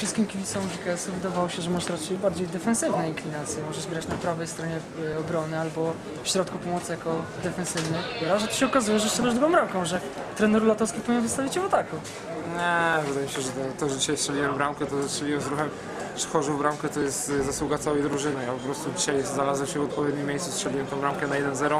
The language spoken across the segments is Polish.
wszystkim kibicom GKS-u wydawało się, że masz raczej bardziej defensywne inklinacje. Możesz grać na prawej stronie obrony albo w środku pomocy jako defensywny. A że to się okazuje, że strzelasz drugą bramką, że trener Latowski powinien wystawić cię w ataku. Nie, wydaje mi się, że to, że dzisiaj strzeliłem bramkę, to strzeliłem z ruchem Szchorzu w bramkę, to jest zasługa całej drużyny. Ja po prostu dzisiaj znalazłem się w odpowiednim miejscu, strzeliłem tą bramkę na 1-0.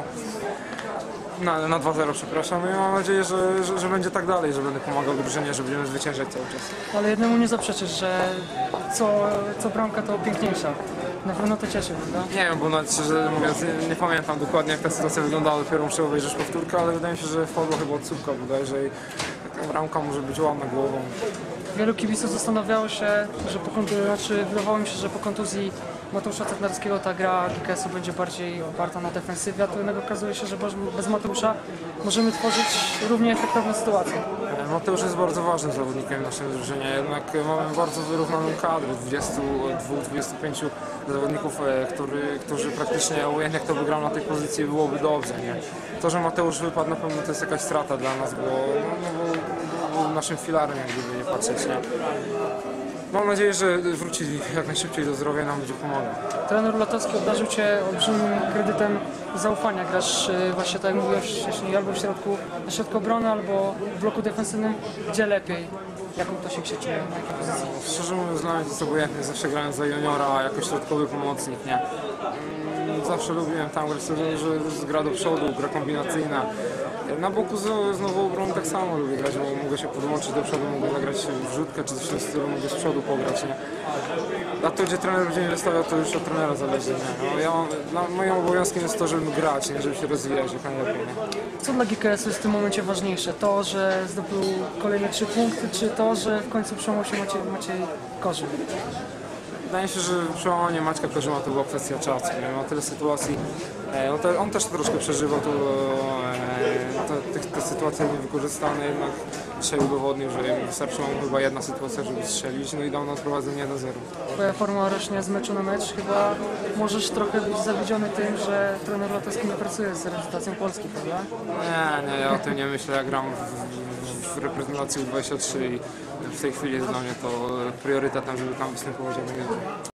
Na 2-0, przepraszam. No i mam nadzieję, że będzie tak dalej, że będę pomagał drużynie, że będziemy zwyciężać cały czas. Ale jednemu nie zaprzeczysz, że co bramka to piękniejsza. Na pewno to cieszy, prawda? Nie wiem, bo nawet szczerze mówiąc nie pamiętam dokładnie, jak ta sytuacja wyglądała, dopiero muszę obejrzeć powtórkę, ale wydaje mi się, że wpadła chyba od słupka bodajże i taka bramka może być ładna głową. Wielu kibiców zastanawiało się, że wydawało mi się, że po kontuzji Mateusza Cetnarskiego ta gra GKS-u będzie bardziej oparta na defensywie, a tu jednak okazuje się, że bez Mateusza możemy tworzyć równie efektowne sytuacje. Mateusz jest bardzo ważnym zawodnikiem w naszej drużynie, jednak mamy bardzo wyrównaną kadrę, 22-25 zawodników, którzy praktycznie obojętnie kto by grał na tej pozycji, byłoby dobrze. Nie? To, że Mateusz wypadł, na pewno to jest jakaś strata dla nas, bo był naszym filarem, jak gdyby nie patrzeć. Nie? Mam nadzieję, że wróci jak najszybciej do zdrowia i nam będzie pomagał. Trener Latowski obdarzył Cię olbrzymim kredytem zaufania. Grasz właśnie tak jak mówiłeś wcześniej, albo na środku obrony, albo w bloku defensywnym. Gdzie lepiej? Jaką to się czuje? Na jakiej pozycji? Szczerze mówiąc, dla mnie to jest obojętnie, zawsze grałem za juniora jako środkowy pomocnik, nie? Zawsze lubiłem tam grać, że gra do przodu, gra kombinacyjna. Na boku z nową obroną tak samo lubię grać, bo mogę się podłączyć do przodu, mogę zagrać wrzutkę czy coś w tym stylu, mogę z przodu pograć, nie? A to, gdzie trener będzie mnie wystawiał, to już od trenera zależy, nie? No, moim obowiązkiem jest to, żeby grać, nie? Żeby się rozwijać jak najlepiej, nie? Co dla GKS-u jest w tym momencie ważniejsze? To, że zdobył kolejne 3 punkty, czy to, że w końcu przełamał się Maciej Korzym? Wydaje mi się, że przełamanie Maćka Korzyma to była kwestia czasu. Ma tyle sytuacji. On też troszkę przeżywał te sytuacje niewykorzystane, jednak dzisiaj udowodnił, że wystarczyła mu chyba jedna sytuacja, żeby strzelić, no i dał nam prowadzenie 1-0. Twoja forma rośnie z meczu na mecz. Chyba możesz trochę być zawiedziony tym, że trener Latowski nie pracuje z reprezentacją Polski, prawda? Nie, ja o tym nie myślę. Ja gram w reprezentacji U23 i w tej chwili jest dla mnie to priorytetem, żeby tam występować jak najlepiej.